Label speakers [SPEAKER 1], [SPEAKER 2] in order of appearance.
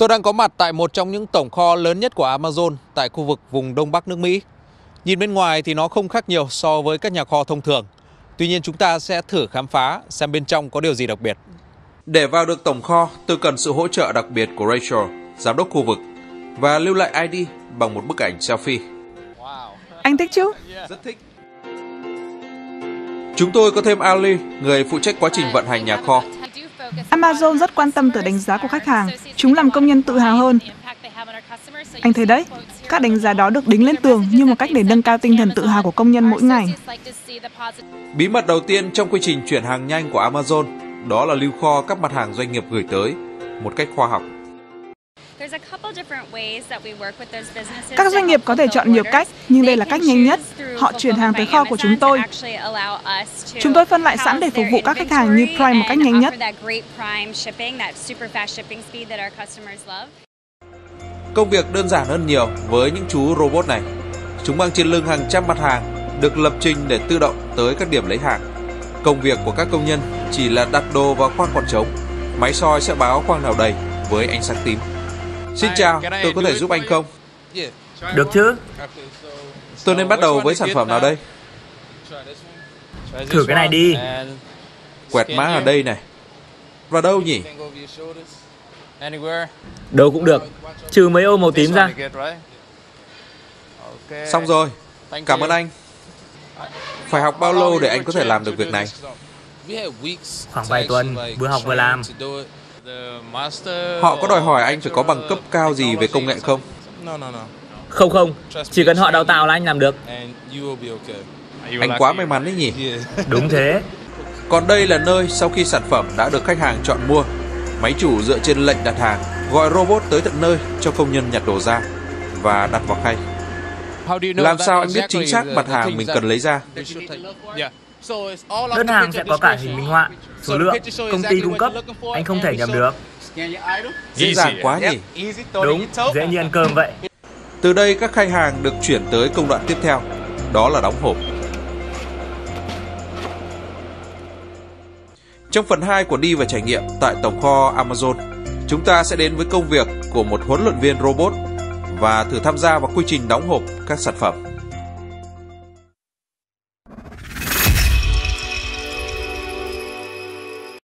[SPEAKER 1] Tôi đang có mặt tại một trong những tổng kho lớn nhất của Amazon tại khu vực vùng Đông Bắc nước Mỹ. Nhìn bên ngoài thì nó không khác nhiều so với các nhà kho thông thường. Tuy nhiên chúng ta sẽ thử khám phá xem bên trong có điều gì đặc biệt. Để vào được tổng kho, tôi cần sự hỗ trợ đặc biệt của Rachel, giám đốc khu vực, và lưu lại ID bằng một bức ảnh selfie.
[SPEAKER 2] Anh thích chứ?
[SPEAKER 1] Rất thích. Chúng tôi có thêm Ali, người phụ trách quá trình vận hành nhà kho.
[SPEAKER 2] Amazon rất quan tâm tới đánh giá của khách hàng. Chúng làm công nhân tự hào hơn. Anh thấy đấy, các đánh giá đó được đính lên tường như một cách để nâng cao tinh thần tự hào của công nhân mỗi ngày.
[SPEAKER 1] Bí mật đầu tiên trong quy trình chuyển hàng nhanh của Amazon đó là lưu kho các mặt hàng doanh nghiệp gửi tới một cách khoa học.
[SPEAKER 2] Các doanh nghiệp có thể chọn nhiều cách, nhưng đây là cách nhanh nhất. Họ chuyển hàng tới kho của chúng tôi. Chúng tôi phân loại sẵn để phục vụ các khách hàng như Prime một cách nhanh nhất.
[SPEAKER 1] Công việc đơn giản hơn nhiều với những chú robot này. Chúng mang trên lưng hàng trăm mặt hàng, được lập trình để tự động tới các điểm lấy hàng. Công việc của các công nhân chỉ là đặt đồ vào khoang còn trống. Máy soi sẽ báo khoang nào đầy với ánh sáng tím. Xin chào, tôi có thể giúp anh không?
[SPEAKER 3] Được chứ?
[SPEAKER 1] Tôi nên bắt đầu với sản phẩm nào đây?
[SPEAKER 3] Thử cái này đi.
[SPEAKER 1] Quẹt mã ở đây này. Vào đâu nhỉ?
[SPEAKER 3] Đâu cũng được, trừ mấy ô màu tím ra.
[SPEAKER 1] Xong rồi, cảm ơn anh. Phải học bao lâu để anh có thể làm được việc này?
[SPEAKER 3] Khoảng vài tuần, vừa học vừa làm.
[SPEAKER 1] Họ có đòi hỏi anh phải có bằng cấp cao gì về công nghệ không?
[SPEAKER 3] Không, chỉ cần họ đào tạo là anh làm được.
[SPEAKER 1] Anh quá may mắn đấy nhỉ?
[SPEAKER 3] Đúng thế.
[SPEAKER 1] Còn đây là nơi sau khi sản phẩm đã được khách hàng chọn mua, máy chủ dựa trên lệnh đặt hàng gọi robot tới tận nơi cho công nhân nhặt đồ ra và đặt vào khay. Làm sao anh biết chính xác mặt hàng mình cần lấy ra?
[SPEAKER 3] Đơn hàng sẽ có cả hình minh họa, số lượng, công ty cung cấp. Anh không thể nhầm được.
[SPEAKER 1] Dễ dàng quá nhỉ?
[SPEAKER 3] Đúng, dễ như ăn cơm vậy.
[SPEAKER 1] Từ đây các khách hàng được chuyển tới công đoạn tiếp theo, đó là đóng hộp. Trong phần 2 của đi và trải nghiệm tại tổng kho Amazon, chúng ta sẽ đến với công việc của một huấn luyện viên robot và thử tham gia vào quy trình đóng hộp các sản phẩm.